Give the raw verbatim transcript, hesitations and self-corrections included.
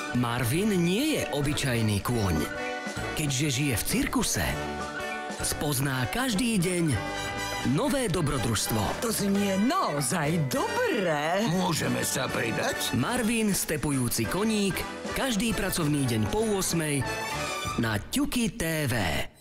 Marvin nie je obyčajný kôň. Keďže žije v cirkuse, spozná každý deň nové dobrodružstvo. To znie naozaj dobré. Môžeme sa pridať? Marvin, stepujúci koník, každý pracovný deň po ôsmej na Ťuky té vé.